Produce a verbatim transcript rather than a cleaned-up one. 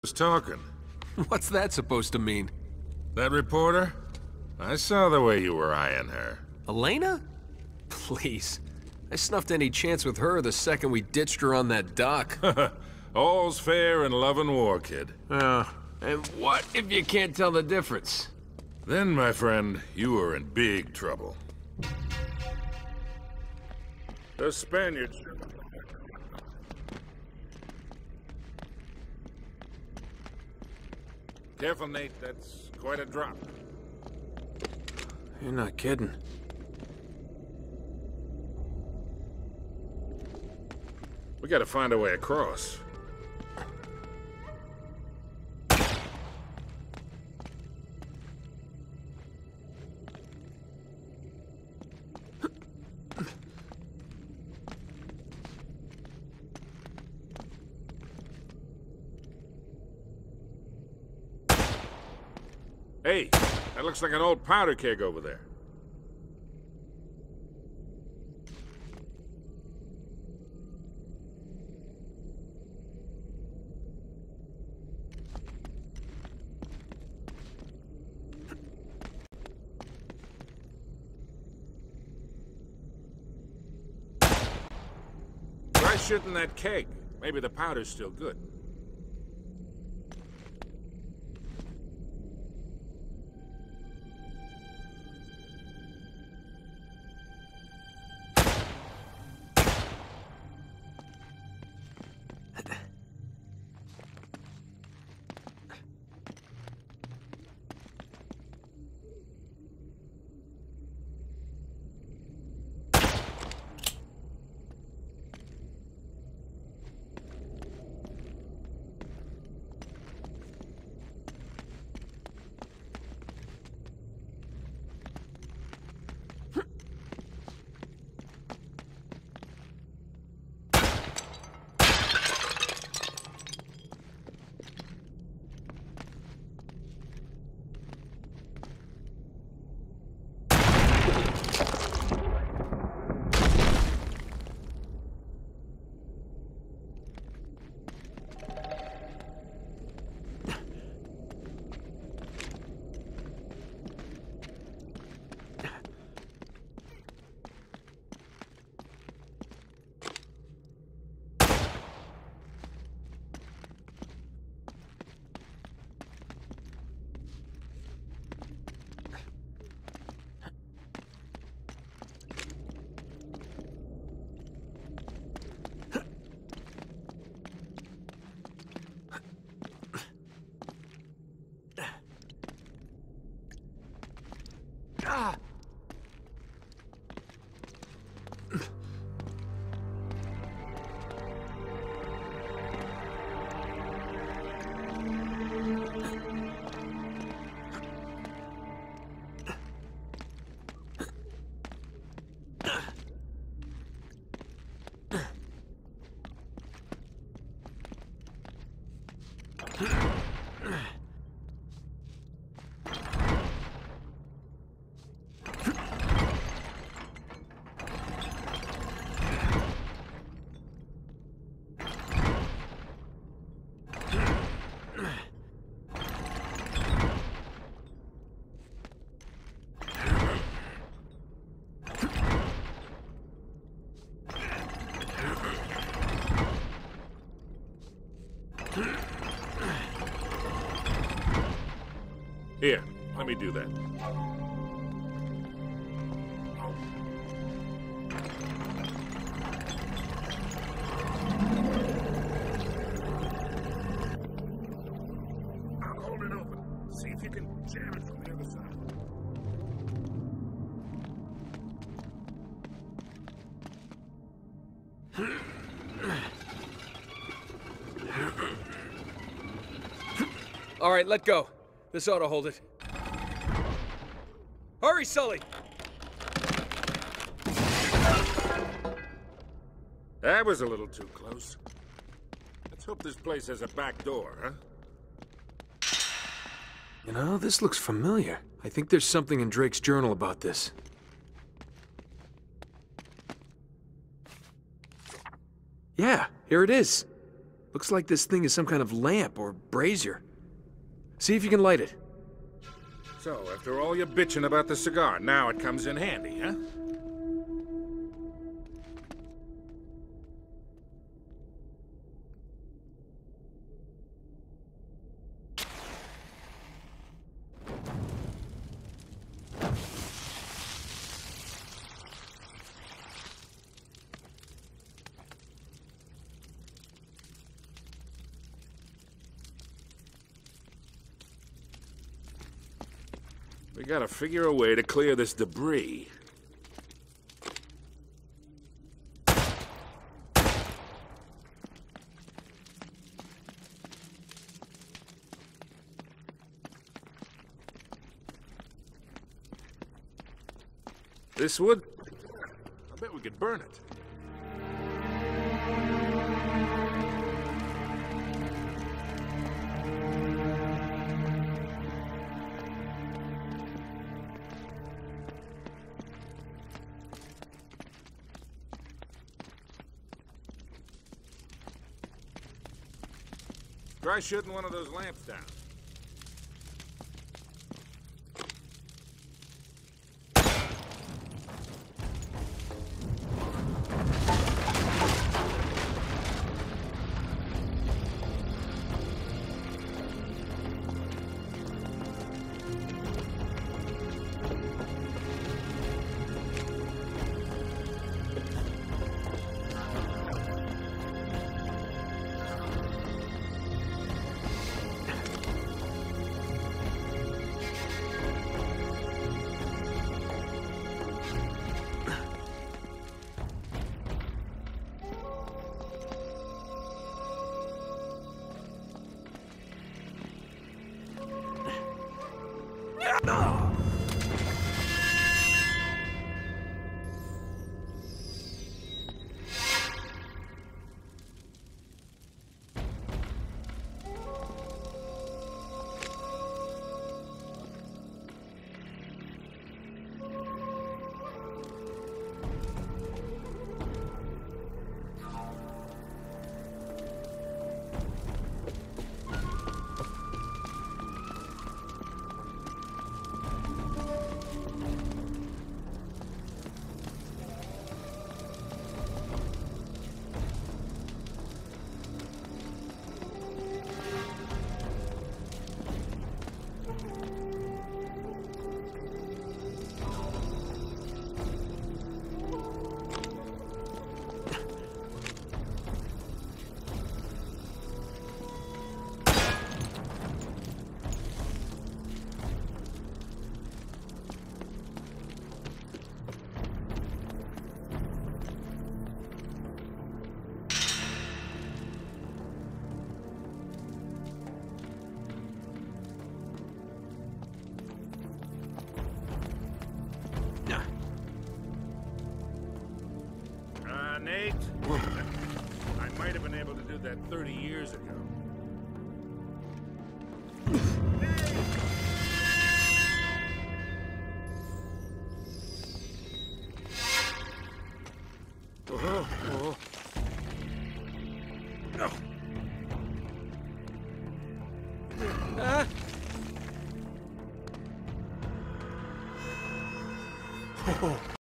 was talking. What's that supposed to mean? That reporter? I saw the way you were eyeing her. Elena? Please. I snuffed any chance with her the second we ditched her on that dock. All's fair in love and war, kid. Uh, and what if you can't tell the difference? Then, my friend, you are in big trouble. The Spaniards... Careful, Nate. That's quite a drop. You're not kidding. We gotta find a way across. Hey, that looks like an old powder keg over there. Try shooting that keg. Maybe the powder's still good. Ah! Here, let me do that. I'll hold it open. See if you can jam it from the other side. All right, let go. This ought to hold it. Hurry, Sully! That was a little too close. Let's hope this place has a back door, huh? You know, this looks familiar. I think there's something in Drake's journal about this. Yeah, here it is. Looks like this thing is some kind of lamp or brazier. See if you can light it. So, after all your bitching about the cigar, now it comes in handy, huh? We gotta figure a way to clear this debris. This wood? I bet we could burn it. Try shooting one of those lamps down. Nate, I might have been able to do that thirty years ago. Oh, oh. No. Ah. Oh.